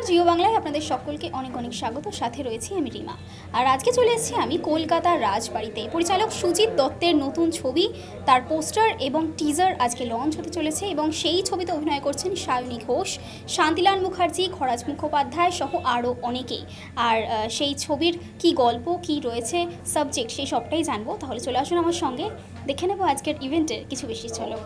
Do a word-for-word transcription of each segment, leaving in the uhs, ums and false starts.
জিও বাংলায় আপনাদের সকলকে অনেক অনেক স্বাগত। সাথে রয়েছি আমি রিমা। আর আজকে চলে এসেছি আমি কলকাতার রাজবাড়িতে। পরিচালক সুজিত দত্তের নতুন ছবি, তার পোস্টার এবং টিজার আজকে লঞ্চ হতে চলেছে এবং সেই ছবিতে অভিনয় করছেন সায়নী ঘোষ, শান্তিলাল মুখার্জি, খরাজ মুখোপাধ্যায় সহ আরও অনেকেই। আর সেই ছবির কি গল্প, কি রয়েছে সাবজেক্ট, সেই সবটাই জানবো। তাহলে চলে আসুন আমার সঙ্গে, দেখে নেব আজকের ইভেন্টের কিছু বেশি ঝলক।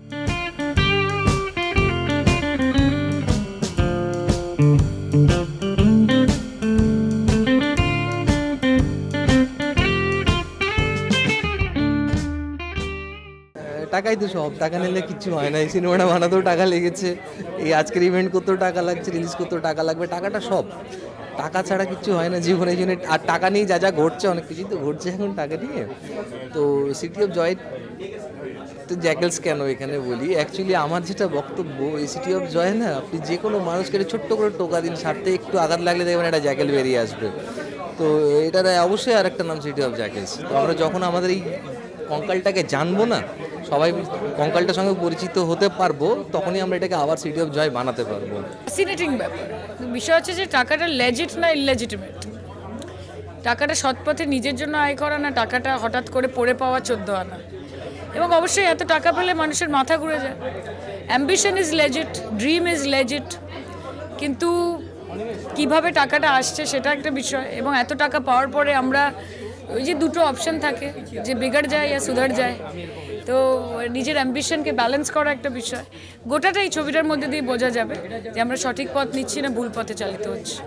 টাকাই তো সব, টাকা নিলে কিচ্ছু হয় না। এই সিনেমাটা বানাতেও টাকা লেগেছে, এই আজকের ইভেন্ট করতেও টাকা লাগছে, রিলিজ করতেও টাকা লাগবে। টাকাটা সব, টাকা ছাড়া কিচ্ছু হয় না জীবনে। এই জন্য আর টাকা নিয়ে যা যা ঘটছে, অনেক কিছুই তো ঘটছে এখন টাকা নিয়ে। তো সিটি অফ জয় তো জ্যাকেলস কেন এখানে বলি, অ্যাকচুয়ালি আমার যেটা বক্তব্য, এই সিটি অফ জয় না, আপনি যে কোনো মানুষকে ছোট্ট করে টোকা দিন, স্বার্থে একটু আঘাত লাগলে দেখবেন একটা জ্যাকেল বেরিয়ে আসবে। তো এটার অবশ্যই আর একটা নাম সিটি অফ জ্যাকেলস। তো আমরা যখন আমাদের এই কঙ্কালটাকে জানবো না, সবাই কঙ্কালটার সঙ্গে পরিচিত হতে পারবো, তখনই আমরা এটাকে আবার সিটি অফ জয় বানাতে পারবো। ফ্যাসিনেটিং ব্যাপার। বিষয় হচ্ছে যে টাকাটা লেজিট না ইললেজিটিমেট। টাকাটা সৎ পথে নিজের জন্য আয় করা না, টাকাটা হঠাৎ করে পড়ে পাওয়া চোদ্দ আনা। এবং অবশ্যই এত টাকা পেলে মানুষের মাথা ঘুরে যায়। Ambition is legit, dream is legit, কিন্তু কিভাবে টাকাটা আসছে সেটা একটা বিষয়। এবং এত টাকা পাওয়ার পরে আমরা ওই যে দুটো অপশন থাকে, যে বিগড় যায় বা সুধর যায়, তো নিজের অ্যাম্বিশনকে ব্যালেন্স করা একটা বিষয়। গোটাটা এই ছবিটার মধ্যে দিয়ে বোঝা যাবে যে আমরা সঠিক পথ নিচ্ছি না ভুল পথে চালিত হচ্ছে।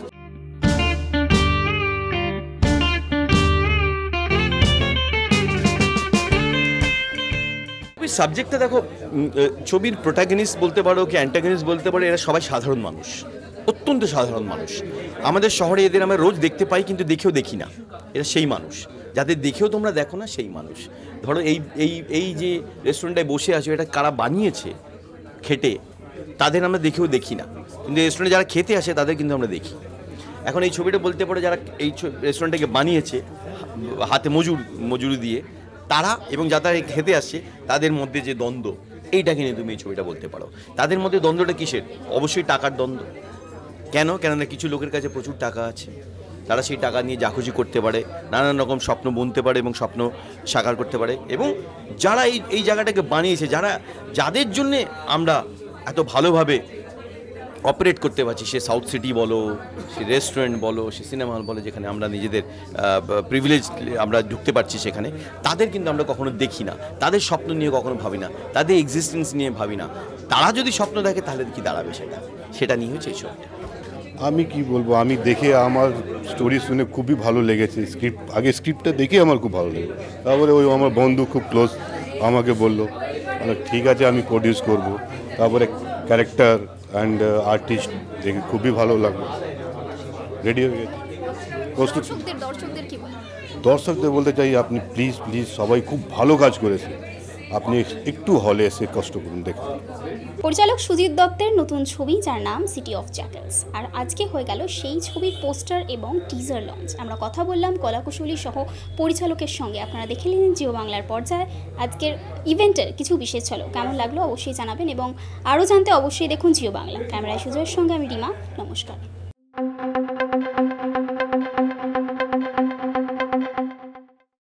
সাবজেক্টটা দেখো, ছবির প্রোটাগনিস্ট বলতে পারো কি অ্যান্টাগনিস্ট বলতে পারো, এরা সবাই সাধারণ মানুষ, অত্যন্ত সাধারণ মানুষ। আমাদের শহরে এদের আমরা রোজ দেখতে পাই, কিন্তু দেখেও দেখি না। এরা সেই মানুষ যাদের দেখেও তোমরা দেখো না, সেই মানুষ। ধরো এই এই এই যে রেস্টুরেন্টটায় বসে আছো, এটা কারা বানিয়েছে খেটে, তাদের আমরা দেখেও দেখি না, কিন্তু রেস্টুরেন্টে যারা খেতে আসে তাদের কিন্তু আমরা দেখি। এখন এই ছবিটা বলতে পারো যারা এই রেস্টুরেন্টটাকে বানিয়েছে হাতে মজুর মজুরি দিয়ে, তারা এবং যারা খেতে আসছে তাদের মধ্যে যে দ্বন্দ্ব, এইটাকে নিয়ে তুমি এই ছবিটা বলতে পারো। তাদের মধ্যে দ্বন্দ্বটা কিসের? অবশ্যই টাকার দ্বন্দ্ব। কেন? কেননা কিছু লোকের কাছে প্রচুর টাকা আছে, তারা সেই টাকা নিয়ে যা খুশি করতে পারে, নানান রকম স্বপ্ন বুনতে পারে এবং স্বপ্ন সাকার করতে পারে। এবং যারা এই এই জায়গাটাকে বানিয়েছে, যারা যাদের জন্যে আমরা এত ভালোভাবে অপারেট করতে পারছি, সে সাউথ সিটি বলো, সে রেস্টুরেন্ট বলো, সে সিনেমা হল বলো, যেখানে আমরা নিজেদের প্রিভিলেজ আমরা ঢুকতে পারছি, সেখানে তাদের কিন্তু আমরা কখনো দেখি না, তাদের স্বপ্ন নিয়ে কখনো ভাবি না, তাদের এক্সিস্টেন্স নিয়ে ভাবি না। তারা যদি স্বপ্ন দেখে তাহলে কি দাঁড়াবে, সেটা সেটা নিয়ে হচ্ছে এই ছবিটা। আমি কি বলবো, আমি দেখে আমার স্টোরি শুনে খুবই ভালো লেগেছে। স্ক্রিপ্ট আগে স্ক্রিপ্টটা দেখে আমার খুব ভালো লেগেছে। তারপরে ওই আমার বন্ধু খুব ক্লোজ আমাকে বললো, মানে ঠিক আছে আমি প্রডিউস করব। তারপরে ক্যারেক্টার অ্যান্ড আর্টিস্ট দেখে খুবই ভালো লাগলো, রেডি হয়ে গেছে। প্রস্তুত। দর্শকদের বলতে চাই, আপনি প্লিজ প্লিজ সবাই খুব ভালো কাজ করেছে, আপনি একটু হলে এসে কষ্ট করুন দেখুন। পরিচালক সুজিত দত্তের নতুন ছবি, যার নাম সিটি অফ জ্যাকেলস। আর আজকে হয়ে গেল সেই ছবির পোস্টার এবং টিজার লঞ্চ। আমরা কথা বললাম কলাকুশলী সহ পরিচালকের সঙ্গে। আপনারা দেখে নিলেন জিও বাংলার পর্যায়ে আজকের ইভেন্টের কিছু বিশেষ ঝলক। কেমন লাগলো অবশ্যই জানাবেন এবং আরও জানতে অবশ্যই দেখুন জিও বাংলা। ক্যামেরায় সুজয়ের সঙ্গে আমি রিমা, নমস্কার।